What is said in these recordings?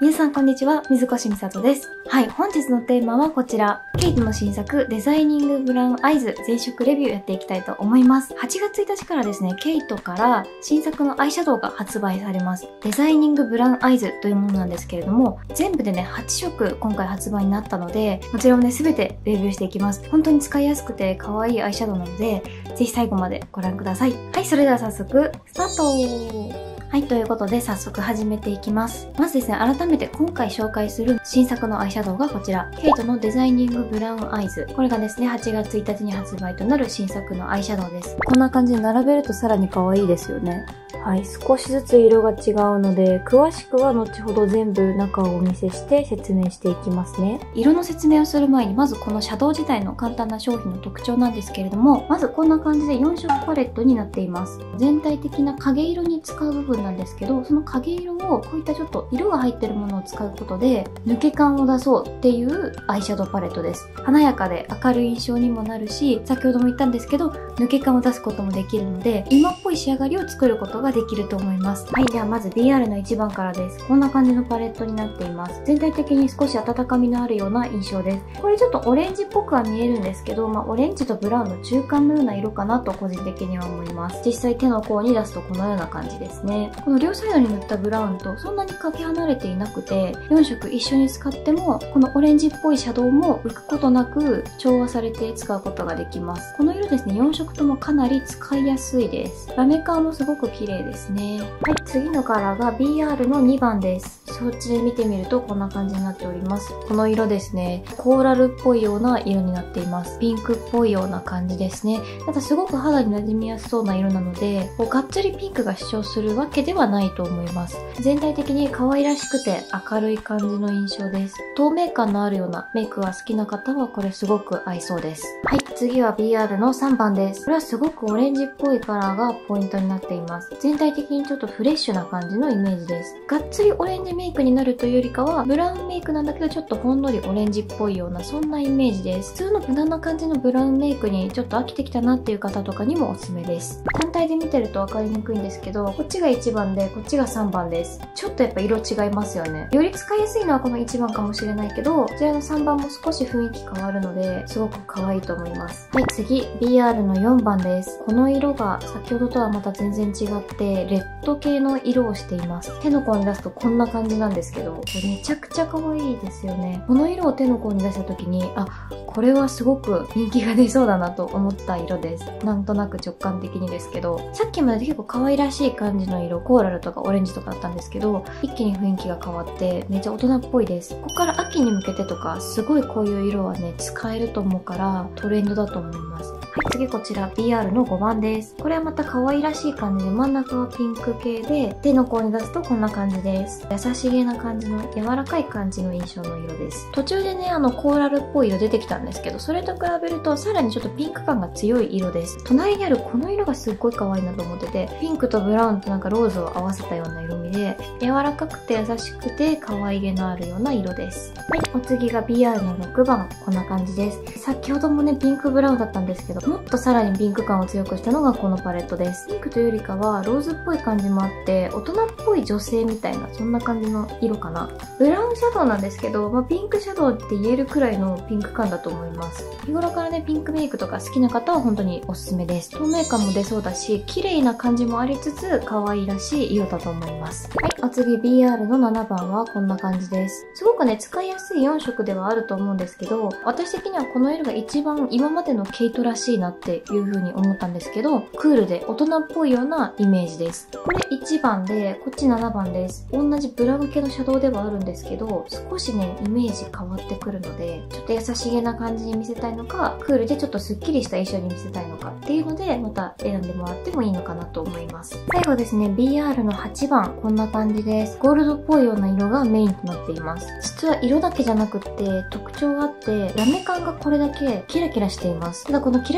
皆さんこんにちは、水越美里です。はい、本日のテーマはこちら。ケイトの新作、デザイニングブラウンアイズ全色レビューやっていきたいと思います。8月1日からですね、ケイトから新作のアイシャドウが発売されます。デザイニングブラウンアイズというものなんですけれども、全部でね、8色今回発売になったので、こちらをね、すべてレビューしていきます。本当に使いやすくて可愛いアイシャドウなので、ぜひ最後までご覧ください。はい、それでは早速、スタート！はい、ということで早速始めていきます。まずですね、改めて今回紹介する新作のアイシャドウがこちら。ケイトのデザイニングブラウンアイズ。これがですね、8月1日に発売となる新作のアイシャドウです。こんな感じで並べるとさらに可愛いですよね。はい、少しずつ色が違うので、詳しくは後ほど全部中をお見せして説明していきますね。色の説明をする前に、まずこのシャドウ自体の簡単な商品の特徴なんですけれども、まずこんな感じで4色パレットになっています。全体的な影色に使う部分なんですけど、その影色をこういったちょっと色が入ってるものを使うことで、抜け感を出そうっていうアイシャドウパレットです。華やかで明るい印象にもなるし、先ほども言ったんですけど、抜け感を出すこともできるので、今っぽい仕上がりを作ることができると思います。はい、ではまず BR の1番からです。こんな感じのパレットになっています。全体的に少し温かみのあるような印象です。これちょっとオレンジっぽくは見えるんですけど、オレンジとブラウンの中間のような色かなと個人的には思います。実際手の甲に出すとこのような感じですね。この両サイドに塗ったブラウンとそんなにかけ離れていなくて、4色一緒に使っても、このオレンジっぽいシャドウも浮くことなく調和されて使うことができます。この色ですね、4色ともかなり使いやすいです。ラメ感もすごく綺麗ですね。はい、次のカラーが BR の2番です。そっちで見てみるとこんな感じになっております。この色ですね、コーラルっぽいような色になっています。ピンクっぽいような感じですね。ただすごく肌に馴染みやすそうな色なので、がっつりピンクが主張するわけではないと思います。全体的に可愛らしくて明るい感じの印象です。透明感のあるようなメイクが好きな方はこれすごく合いそうです。はい、次は BR の3番です。これはすごくオレンジっぽいカラーがポイントになっています。全体的にちょっとフレッシュな感じのイメージです。がっつりオレンジメイクになるというよりかは、ブラウンメイクなんだけどちょっとほんのりオレンジっぽいようなそんなイメージです。普通の無難な感じのブラウンメイクにちょっと飽きてきたなっていう方とかにもおすすめです。単体で見てると分かりにくいんですけど、こっちが1番でこっちが3番です。ちょっとやっぱ色違いますよね。より使いやすいのはこの1番かもしれないけど、こちらの3番も少し雰囲気変わるので、すごく可愛いと思います。はい、次、BR の4番です。この色が先ほどとはまた全然違って、レッド系の色をしています。手の甲に出すとこんな感じなんですけど、これめちゃくちゃ可愛いですよね。この色を手の甲に出した時に、これはすごく人気が出そうだなと思った色です。なんとなく直感的にですけど、さっきまで結構可愛らしい感じの色、コーラルとかオレンジとかだったんですけど、一気に雰囲気が変わってめっちゃ大人っぽいです。ここから秋に向けてとか、すごいこういう色はね、使えると思うからトレンドだと思います。はい、次こちら BR の5番です。これはまた可愛らしい感じで、真ん中はピンク系で、手の甲に出すとこんな感じです。優しげな感じの、柔らかい感じの印象の色です。途中でね、コーラルっぽい色出てきたんですけど、それと比べるとさらにちょっとピンク感が強い色です。隣にあるこの色がすっごい可愛いなと思ってて、ピンクとブラウンとなんかローズを合わせたような色味で、柔らかくて優しくて可愛げのあるような色です。はい、お次が BR の6番。こんな感じです。先ほどもね、ピンクブラウンだったんですけど、もっとさらにピンク感を強くしたのがこのパレットです。ピンクというよりかはローズっぽい感じもあって、大人っぽい女性みたいな、そんな感じの色かな。ブラウンシャドウなんですけど、ピンクシャドウって言えるくらいのピンク感だと思います。日頃からね、ピンクメイクとか好きな方は本当におすすめです。透明感も出そうだし、綺麗な感じもありつつ、可愛らしい色だと思います。はい、お次 BR の7番はこんな感じです。すごくね、使いやすい4色ではあると思うんですけど、私的にはこの色が一番今までのケイトらしいなっていう風に思ったんですけど、クールで大人っぽいようなイメージです。これ1番で、こっち7番です。同じブラウン系のシャドウではあるんですけど、少しね、イメージ変わってくるので、ちょっと優しげな感じに見せたいのか、クールでちょっとスッキリした印象に見せたいのかっていうので、また選んでもらってもいいのかなと思います。最後ですね、BR の8番、こんな感じです。ゴールドっぽいような色がメインとなっています。実は色だけじゃなくって特徴があって、ラメ感がこれだけキラキラしています。ただこのキラ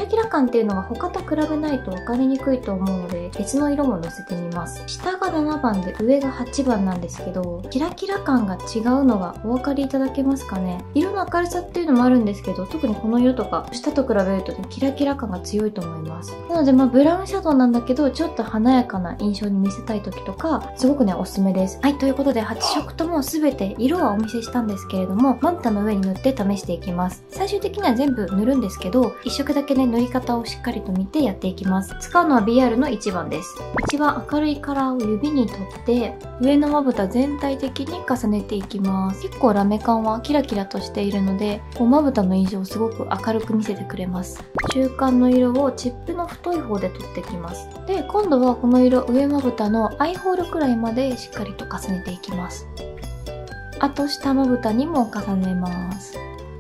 ラキラ感っていうのが他と比べないと分かりにくいと思うので、別の色ものせてみます。下が7番で上が8番なんですけど、キラキラ感が違うのがお分かりいただけますかね。色の明るさっていうのもあるんですけど、特にこの色とか下と比べるとね、キラキラ感が強いと思います。なのでブラウンシャドウなんだけど、ちょっと華やかな印象に見せたい時とか、すごくね、おすすめです。はい、ということで8色とも全て色はお見せしたんですけれども、まぶたの上に塗って試していきます。最終的には全部塗るんですけど、1色だけね、塗り方をしっかりと見てやっていきます。使うのは BR の1番です。一番明るいカラーを指に取って、上のまぶた全体的に重ねていきます。結構ラメ感はキラキラとしているので、まぶたの印象をすごく明るく見せてくれます。中間の色をチップの太い方で取っていきます。で、今度はこの色、上まぶたのアイホールくらいまでしっかりと重ねていきます。あと下まぶたにも重ねます。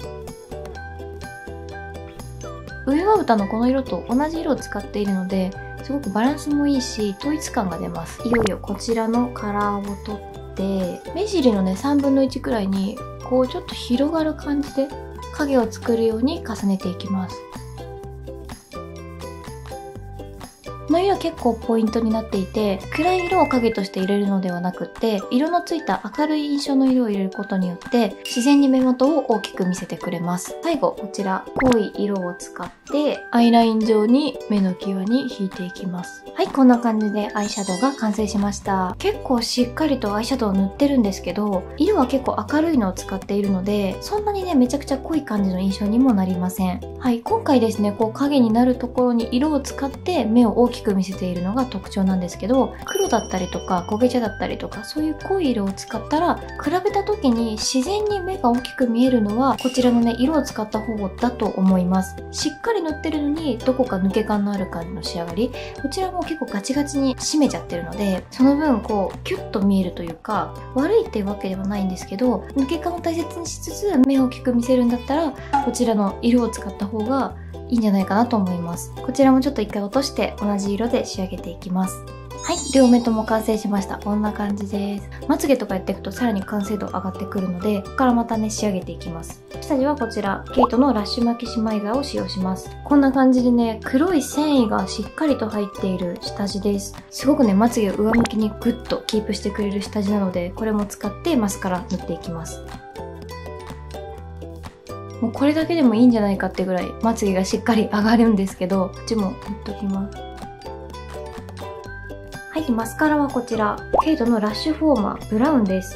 上まぶたのこの色と同じ色を使っているので、すごくバランスもいいし、統一感が出ます。いよいよこちらのカラーを取って、目尻のね、3分の1くらいに、こうちょっと広がる感じで、影を作るように重ねていきます。この色結構ポイントになっていて、暗い色を影として入れるのではなくって、色のついた明るい印象の色を入れることによって、自然に目元を大きく見せてくれます。最後、こちら、濃い色を使って、アイライン状に目の際に引いていきます。はい、こんな感じでアイシャドウが完成しました。結構しっかりとアイシャドウを塗ってるんですけど、色は結構明るいのを使っているので、そんなにね、めちゃくちゃ濃い感じの印象にもなりません。はい、今回ですね、こう影になるところに色を使って目を大きく見せているのが特徴なんですけど、黒だったりとか焦げ茶だったりとか、そういう濃い色を使ったら、比べた時に自然に目が大きく見えるのは、こちらのね、色を使った方だと思います。しっかり塗ってるのに、どこか抜け感のある感じの仕上がり。こちらも結構ガチガチに締めちゃってるので、その分こう、キュッと見えるというか、悪いっていうわけではないんですけど、抜け感を大切にしつつ、目を大きく見せるんだったら、こちらの色を使った方がいいんじゃないかなと思います。こちらもちょっと一回落として同じ色で仕上げていきます。はい、両目とも完成しました。こんな感じです。まつげとかやっていくとさらに完成度上がってくるので、ここからまたね、仕上げていきます。下地はこちら、ケイトのラッシュマキシマイザーを使用します。こんな感じでね、黒い繊維がしっかりと入っている下地です。すごくね、まつげを上向きにグッとキープしてくれる下地なので、これも使ってマスカラ塗っていきます。もうこれだけでもいいんじゃないかってぐらいまつげがしっかり上がるんですけど、こっちも塗っときます。はい、マスカラはこちら、ケイトのラッシュフォーマーブラウンです。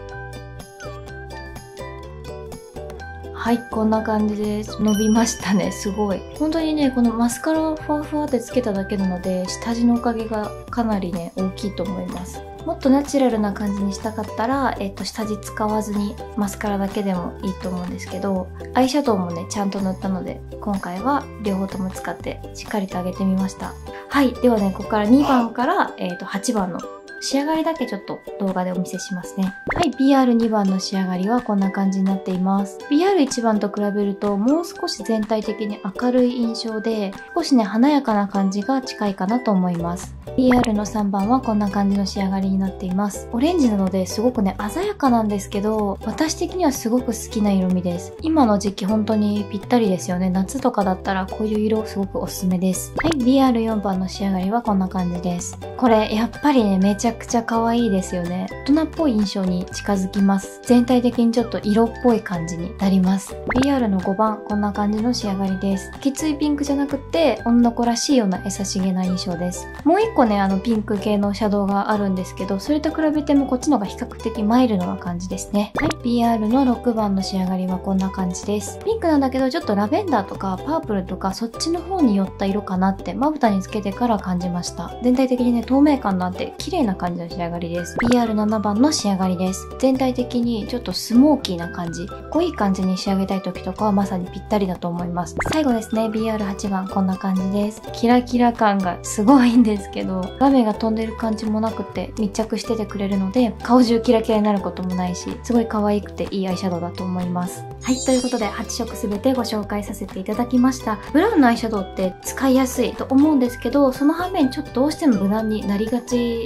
はい、こんな感じです。伸びましたね、すごい。本当にね、このマスカラをふわふわってつけただけなので、下地のおかげがかなりね、大きいと思います。もっとナチュラルな感じにしたかったら、下地使わずにマスカラだけでもいいと思うんですけど、アイシャドウもね、ちゃんと塗ったので、今回は両方とも使ってしっかりと上げてみました。はい、ではね、ここから2番から、8番の仕上がりだけちょっと動画でお見せしますね。はい、BR2 番の仕上がりはこんな感じになっています。BR1 番と比べるともう少し全体的に明るい印象で、少しね、華やかな感じが近いかなと思います。BR の3番はこんな感じの仕上がりになっています。オレンジなのですごくね、鮮やかなんですけど、私的にはすごく好きな色味です。今の時期本当にぴったりですよね。夏とかだったらこういう色すごくおすすめです。はい、BR4 番の仕上がりはこんな感じです。これやっぱりね、めちゃくちゃ可愛いですよね。大人っぽい印象に近づきます。全体的にちょっと色っぽい感じになります。BR の5番、こんな感じの仕上がりです。きついピンクじゃなくって女の子らしいような優しげな印象です。もう一個ね、ピンク系のシャドウがあるんですけど、それと比べてもこっちの方が比較的マイルドな感じですね。はい、BR の6番の仕上がりはこんな感じです。ピンクなんだけどちょっとラベンダーとかパープルとかそっちの方に寄った色かなってまぶたにつけてから感じました。全体的にね、透明感のあって綺麗な感じの仕上がりです。BR7 番の仕上がりです。全体的にちょっとスモーキーな感じ、濃い感じに仕上げたい時とかはまさにぴったりだと思います。最後ですね、BR8 番こんな感じです。キラキラ感がすごいんですけど、画面が飛んでる感じもなくて密着しててくれるので、顔中キラキラになることもないし、すごい可愛くていいアイシャドウだと思います。はい、ということで8色すべてご紹介させていただきました。ブラウンのアイシャドウって使いやすいと思うんですけど、その反面ちょっとどうしても無難になりがちなとこ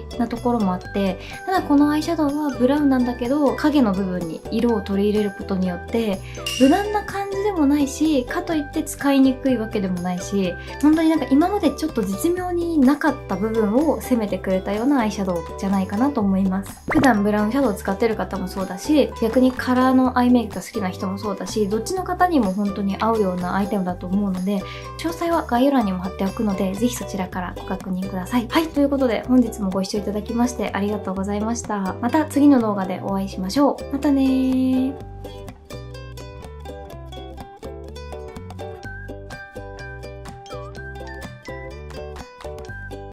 ころもあって、ただこのアイシャドウはブラウンなんだけど、影の部分に色を取り入れることによって、無難な感じでもないし、かといって使いにくいわけでもないし、本当になんか今までちょっと絶妙になかった部分を攻めてくれたようなアイシャドウじゃないかなと思います。普段ブラウンシャドウを使ってる方もそうだし、逆にカラーのアイメイクが好きな人もそうだし、どっちの方にも本当に合うようなアイテムだと思うので、詳細は概要欄にも貼っておくので、ぜひそちらからご確認ください。はい、ということで本日もご視聴いただきましてありがとうございました。また次の動画でお会いしましょう。またねー。